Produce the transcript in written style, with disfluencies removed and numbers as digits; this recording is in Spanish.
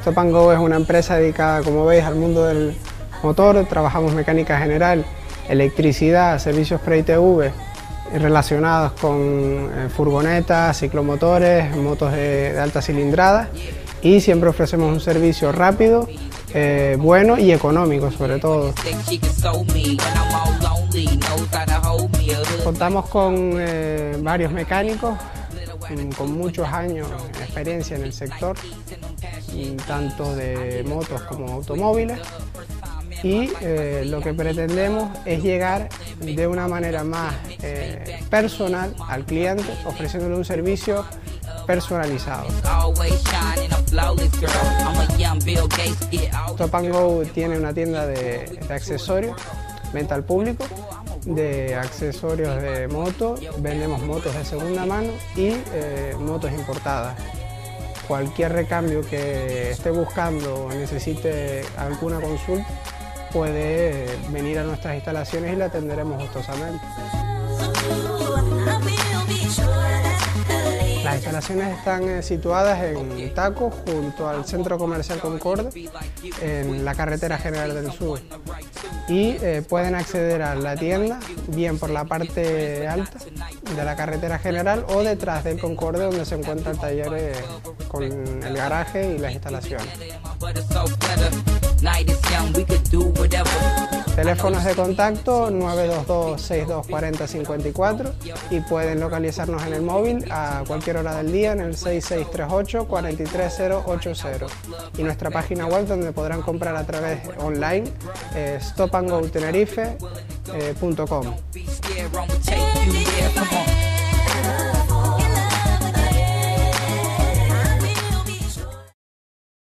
Stop and Go es una empresa dedicada, como veis, al mundo del motor. Trabajamos mecánica general, electricidad, servicios pre-ITV relacionados con furgonetas, ciclomotores, motos de alta cilindrada, y siempre ofrecemos un servicio rápido, bueno y económico sobre todo. Contamos con varios mecánicos con muchos años de experiencia en el sector, tanto de motos como automóviles, y lo que pretendemos es llegar de una manera más personal al cliente, ofreciéndole un servicio personalizado. Stop and Go tiene una tienda de accesorios, venta al público, de accesorios de moto. Vendemos motos de segunda mano y motos importadas. Cualquier recambio que esté buscando o necesite alguna consulta puede venir a nuestras instalaciones y la atenderemos gustosamente. Las instalaciones están situadas en Taco, junto al Centro Comercial Concorde, en la Carretera General del Sur. Y pueden acceder a la tienda bien por la parte alta de la Carretera General o detrás del Concorde, donde se encuentra el taller con el garaje y las instalaciones. Teléfonos de contacto 922-6240-54 y pueden localizarnos en el móvil a cualquier hora del día en el 6638-43080, y nuestra página web donde podrán comprar a través online stopandgotenerife.com.